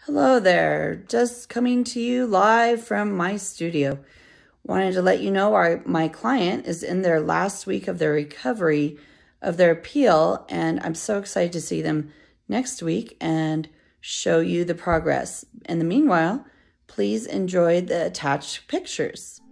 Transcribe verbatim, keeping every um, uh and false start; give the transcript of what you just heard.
Hello there, just coming to you live from my studio. Wanted to let you know our my client is in their last week of their recovery of their appeal, and I'm so excited to see them next week and show you the progress. In the meanwhile, please enjoy the attached pictures.